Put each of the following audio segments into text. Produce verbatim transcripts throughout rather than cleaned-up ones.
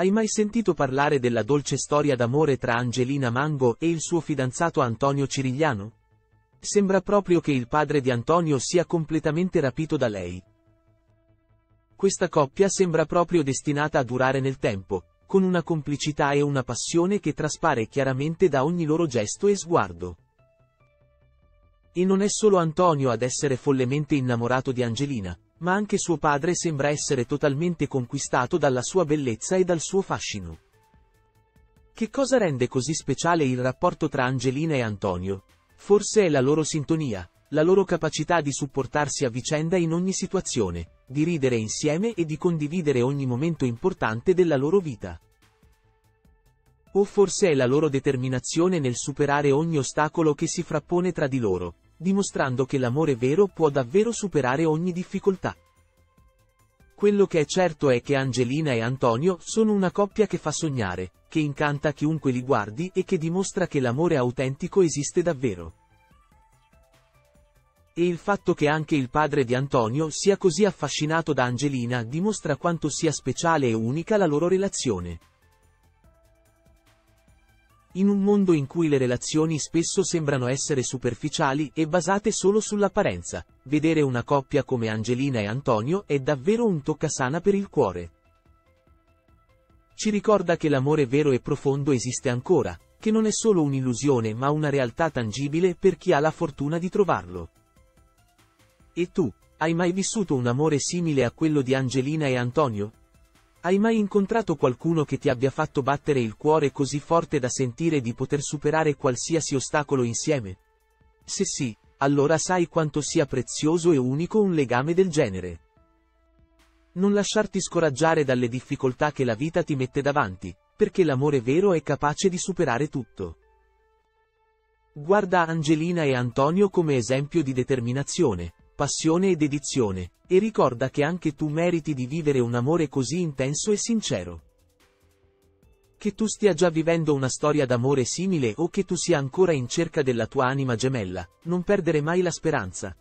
Hai mai sentito parlare della dolce storia d'amore tra Angelina Mango e il suo fidanzato Antonio Cirigliano? Sembra proprio che il padre di Antonio sia completamente rapito da lei. Questa coppia sembra proprio destinata a durare nel tempo, con una complicità e una passione che traspare chiaramente da ogni loro gesto e sguardo. E non è solo Antonio ad essere follemente innamorato di Angelina, ma anche suo padre sembra essere totalmente conquistato dalla sua bellezza e dal suo fascino. Che cosa rende così speciale il rapporto tra Angelina e Antonio? Forse è la loro sintonia, la loro capacità di supportarsi a vicenda in ogni situazione, di ridere insieme e di condividere ogni momento importante della loro vita. O forse è la loro determinazione nel superare ogni ostacolo che si frappone tra di loro, dimostrando che l'amore vero può davvero superare ogni difficoltà. Quello che è certo è che Angelina e Antonio sono una coppia che fa sognare, che incanta chiunque li guardi e che dimostra che l'amore autentico esiste davvero. E il fatto che anche il padre di Antonio sia così affascinato da Angelina dimostra quanto sia speciale e unica la loro relazione. In un mondo in cui le relazioni spesso sembrano essere superficiali e basate solo sull'apparenza, vedere una coppia come Angelina e Antonio è davvero un toccasana per il cuore. Ci ricorda che l'amore vero e profondo esiste ancora, che non è solo un'illusione ma una realtà tangibile per chi ha la fortuna di trovarlo. E tu, hai mai vissuto un amore simile a quello di Angelina e Antonio? Hai mai incontrato qualcuno che ti abbia fatto battere il cuore così forte da sentire di poter superare qualsiasi ostacolo insieme? Se sì, allora sai quanto sia prezioso e unico un legame del genere. Non lasciarti scoraggiare dalle difficoltà che la vita ti mette davanti, perché l'amore vero è capace di superare tutto. Guarda Angelina e Antonio come esempio di determinazione, passione e dedizione, e ricorda che anche tu meriti di vivere un amore così intenso e sincero. Che tu stia già vivendo una storia d'amore simile o che tu sia ancora in cerca della tua anima gemella, non perdere mai la speranza.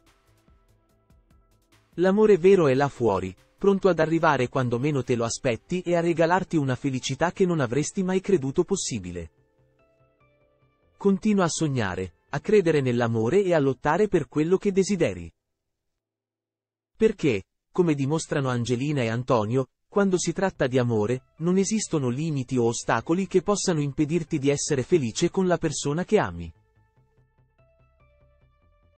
L'amore vero è là fuori, pronto ad arrivare quando meno te lo aspetti e a regalarti una felicità che non avresti mai creduto possibile. Continua a sognare, a credere nell'amore e a lottare per quello che desideri. Perché, come dimostrano Angelina e Antonio, quando si tratta di amore, non esistono limiti o ostacoli che possano impedirti di essere felice con la persona che ami.